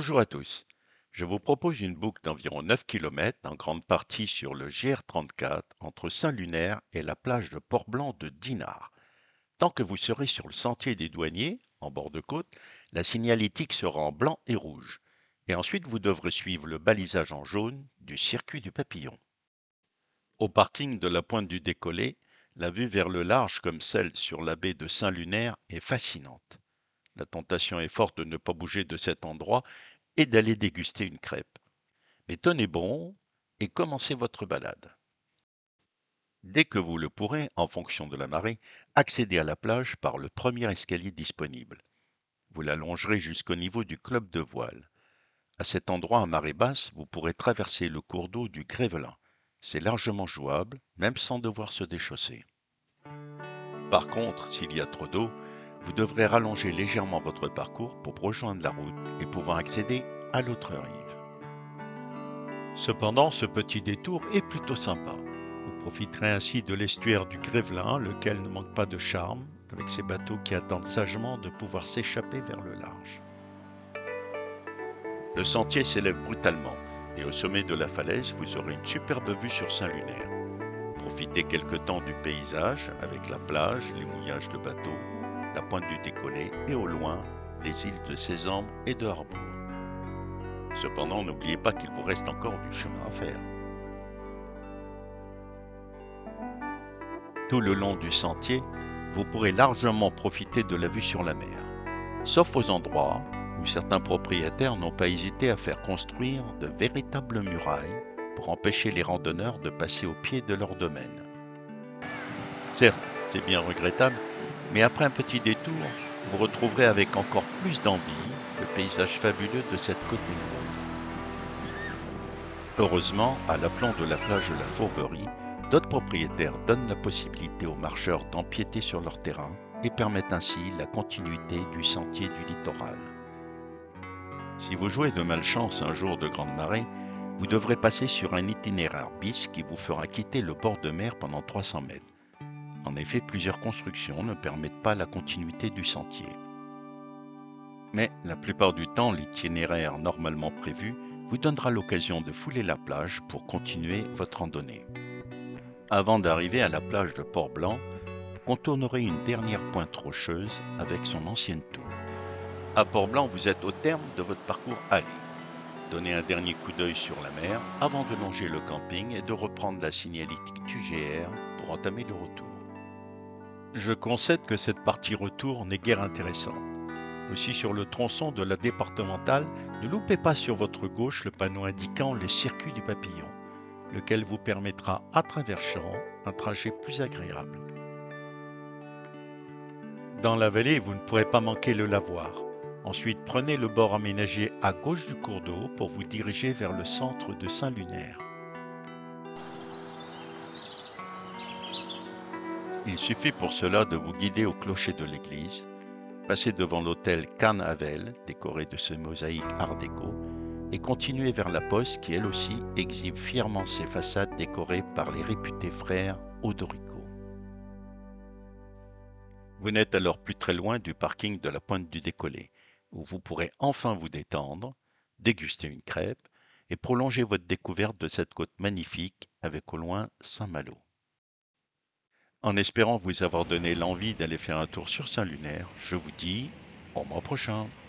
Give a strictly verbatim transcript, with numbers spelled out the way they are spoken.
Bonjour à tous. Je vous propose une boucle d'environ neuf kilomètres, en grande partie sur le G R trente-quatre, entre Saint-Lunaire et la plage de Port-Blanc de Dinard. Tant que vous serez sur le sentier des douaniers, en bord de côte, la signalétique sera en blanc et rouge. Et ensuite, vous devrez suivre le balisage en jaune du circuit du papillon. Au parking de la Pointe du Décollé, la vue vers le large comme celle sur la baie de Saint-Lunaire est fascinante. La tentation est forte de ne pas bouger de cet endroit et d'aller déguster une crêpe. Mais tenez bon et commencez votre balade. Dès que vous le pourrez, en fonction de la marée, accédez à la plage par le premier escalier disponible. Vous la longerez jusqu'au niveau du club de voile. À cet endroit, à marée basse, vous pourrez traverser le cours d'eau du Grévelin. C'est largement jouable, même sans devoir se déchausser. Par contre, s'il y a trop d'eau, vous devrez rallonger légèrement votre parcours pour rejoindre la route et pouvoir accéder à l'autre rive. Cependant, ce petit détour est plutôt sympa. Vous profiterez ainsi de l'estuaire du Grévelin, lequel ne manque pas de charme, avec ses bateaux qui attendent sagement de pouvoir s'échapper vers le large. Le sentier s'élève brutalement, et au sommet de la falaise, vous aurez une superbe vue sur Saint-Lunaire. Profitez quelque temps du paysage, avec la plage, les mouillages de bateaux, la pointe du Décollé et au loin, les îles de Sésambre et de Harbour. Cependant, n'oubliez pas qu'il vous reste encore du chemin à faire. Tout le long du sentier, vous pourrez largement profiter de la vue sur la mer, sauf aux endroits où certains propriétaires n'ont pas hésité à faire construire de véritables murailles pour empêcher les randonneurs de passer au pied de leur domaine. Certes, c'est bien regrettable, mais après un petit détour, vous retrouverez avec encore plus d'envie le paysage fabuleux de cette côte d'émeraude. Heureusement, à l'aplomb de la plage de la Fourberie, d'autres propriétaires donnent la possibilité aux marcheurs d'empiéter sur leur terrain et permettent ainsi la continuité du sentier du littoral. Si vous jouez de malchance un jour de grande marée, vous devrez passer sur un itinéraire bis qui vous fera quitter le bord de mer pendant trois cents mètres. En effet, plusieurs constructions ne permettent pas la continuité du sentier. Mais la plupart du temps, l'itinéraire normalement prévu vous donnera l'occasion de fouler la plage pour continuer votre randonnée. Avant d'arriver à la plage de Port-Blanc, contournerez une dernière pointe rocheuse avec son ancienne tour. À Port-Blanc, vous êtes au terme de votre parcours aller. Donnez un dernier coup d'œil sur la mer avant de longer le camping et de reprendre la signalétique du G R pour entamer le retour. Je concède que cette partie retour n'est guère intéressante. Aussi sur le tronçon de la départementale, ne loupez pas sur votre gauche le panneau indiquant le circuit du papillon, lequel vous permettra à travers champs un trajet plus agréable. Dans la vallée, vous ne pourrez pas manquer le lavoir. Ensuite, prenez le bord aménagé à gauche du cours d'eau pour vous diriger vers le centre de Saint-Lunaire. Il suffit pour cela de vous guider au clocher de l'église, passer devant l'hôtel Cannes-Havel, décoré de ce mosaïque art déco, et continuer vers la poste qui elle aussi exhibe fièrement ses façades décorées par les réputés frères Odorico. Vous n'êtes alors plus très loin du parking de la Pointe du Décollé, où vous pourrez enfin vous détendre, déguster une crêpe et prolonger votre découverte de cette côte magnifique avec au loin Saint-Malo. En espérant vous avoir donné l'envie d'aller faire un tour sur Saint-Lunaire, je vous dis au mois prochain.